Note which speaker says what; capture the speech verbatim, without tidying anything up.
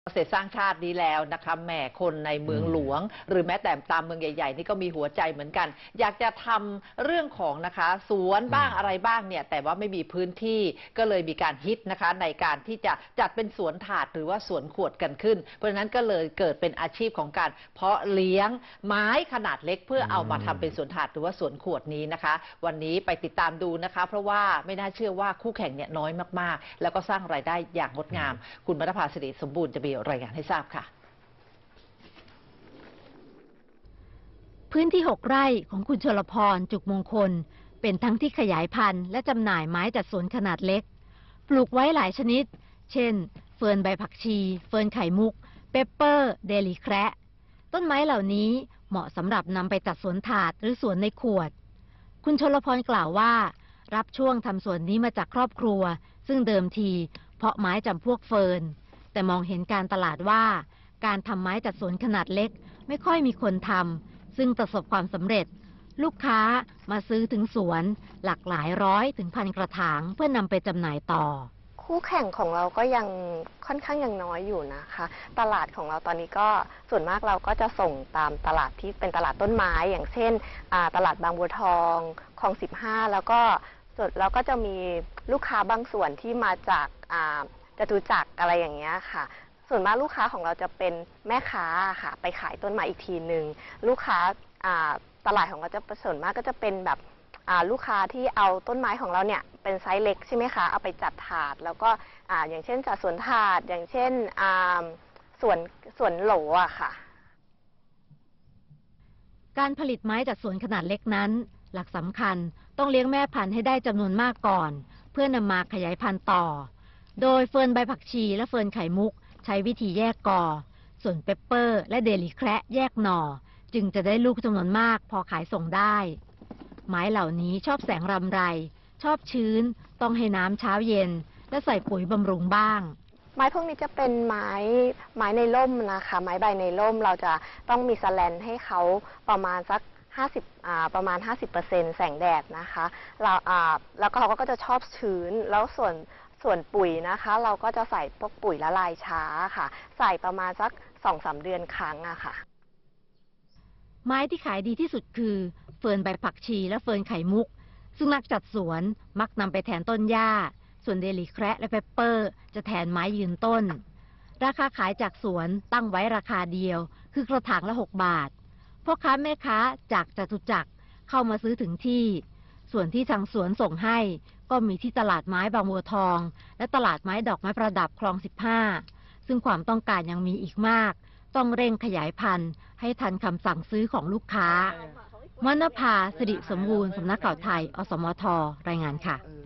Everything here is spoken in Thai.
Speaker 1: เกษตรสร้างชาตินี้แล้วนะคะแหมคนในเมืองหลวง หรือแม้แต่ตามเมืองใหญ่ๆนี่ก็มีหัวใจเหมือนกันอยากจะทำเรื่องของนะคะสวนบ้างอะไรบ้างเนี่ยแต่ว่าไม่มีพื้นที่ก็เลยมีการฮิตนะคะในการที่จะจัดเป็นสวนถาดหรือว่าสวนขวดกันขึ้นเพราะฉะนั้นก็เลยเกิดเป็นอาชีพของการเพาะเลี้ยงไม้ขนาดเล็กเพื่อเอามาทำเป็นสวนถาดหรือว่าสวนขวดนี้นะคะวันนี้ไปติดตามดูนะคะเพราะว่าไม่น่าเชื่อว่าคู่แข่งเนี่ยน้อยมากๆแล้วก็สร้างรายได้อย่างงดงามคุณมณภาสิริสมบูรณ์จะมีรายงานให้ทราบค่ะ
Speaker 2: พื้นที่หกไร่ของคุณชลพรจุกมงคลเป็นทั้งที่ขยายพันธุ์และจำหน่ายไม้จัดสวนขนาดเล็กปลูกไว้หลายชนิดเช่นเฟิร์นใบผักชีเฟิร์นไข่มุกเปปเปอร์เดลิแคระต้นไม้เหล่านี้เหมาะสำหรับนำไปจัดสวนถาดหรือสวนในขวดคุณชลพรกล่าวว่ารับช่วงทำสวนนี้มาจากครอบครัวซึ่งเดิมทีเพาะไม้จำพวกเฟิร์นแต่มองเห็นการตลาดว่าการทำไม้จัดสวนขนาดเล็กไม่ค่อยมีคนทำซึ่งประสบความสำเร็จลูกค้ามาซื้อถึงสวนหลากหลายร้อยถึงพันกระถางเพื่อนำไปจำหน่ายต่อ
Speaker 3: คู่แข่งของเราก็ยังค่อนข้างยังน้อยอยู่นะคะตลาดของเราตอนนี้ก็ส่วนมากเราก็จะส่งตามตลาดที่เป็นตลาดต้นไม้อย่างเช่นตลาดบางบัวทองคลองสิบห้าแล้วก็ส่วนเราก็จะมีลูกค้าบางส่วนที่มาจากจตุจักรอะไรอย่างเงี้ยค่ะส่วนมากลูกค้าของเราจะเป็นแม่ค้าค่ะไปขายต้นไม้อีกทีหนึ่งลูกค้าตลาดของเราจะส่วนมากก็จะเป็นแบบลูกค้าที่เอาต้นไม้ของเราเนี่ยเป็นไซส์เล็กใช่ไหมคะเอาไปจัดถาดแล้วก็อย่างเช่นจัดสวนถาดอย่างเช่นสวนสวนโหลอะค่ะ
Speaker 2: การผลิตไม้จากสวนขนาดเล็กนั้นหลักสำคัญต้องเลี้ยงแม่พันธุ์ให้ได้จำนวนมากก่อนเพื่อนำมาขยายพันธุ์ต่อโดยเฟิร์นใบผักชีและเฟิร์นไข่มุกใช้วิธีแยกกอส่วนเปปเปอร์และเดลิแคระแยกหน่อจึงจะได้ลูกจำนวนมากพอขายส่งได้ไม้เหล่านี้ชอบแสงรำไรชอบชื้นต้องให้น้ำเช้าเย็นและใส่ปุ๋ยบำรุงบ้าง
Speaker 3: ไม้พวกนี้จะเป็นไม้ไม้ในร่มนะคะไม้ใบในร่มเราจะต้องมีแสแลนให้เขาประมาณสักห้าสิบอ่าประมาณ ห้าสิบเปอร์เซ็นต์ แสงแดดนะคะเราอ่าแล้วก็เขาก็จะชอบชื้นแล้วส่วนส่วนปุ๋ยนะคะเราก็จะใส่พวกปุ๋ยละลายช้าค่ะใส่ประมาณสัก สองถึงสาม เดือนครั้งอะค่ะ
Speaker 2: ไม้ที่ขายดีที่สุดคือเฟิร์นใบผักชีและเฟิร์นไข่มุกซึ่งนักจัดสวนมักนำไปแทนต้นหญ้าส่วนเดลิแคระและเปปเปอร์จะแทนไม้ยืนต้นราคาขายจากสวนตั้งไว้ราคาเดียวคือกระถางละหกบาทพ่อค้าแม่ค้าจากจตุจักรเข้ามาซื้อถึงที่ส่วนที่ทางสวนส่งให้ก็มีที่ตลาดไม้บางบัวทองและตลาดไม้ดอกไม้ประดับคลองสิบห้าซึ่งความต้องการยังมีอีกมากต้องเร่งขยายพันธุ์ให้ทันคำสั่งซื้อของลูกค้ามณภาสิริสมบูรณ์สำนักข่าวไทยอสมทรายงานค่ะ